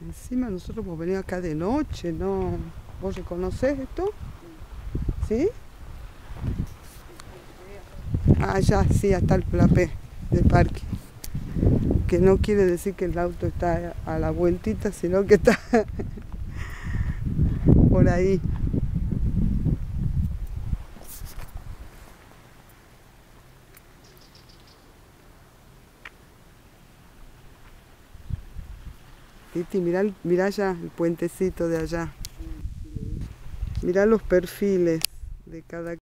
Encima nosotros hemos venido acá de noche, ¿no? ¿Vos reconocés esto? ¿Sí? Ah, ya, sí, hasta el plapé de parque. Que no quiere decir que el auto está a la vueltita, sino que está por ahí. Titi, mirá allá el puentecito de allá. Mirá los perfiles de cada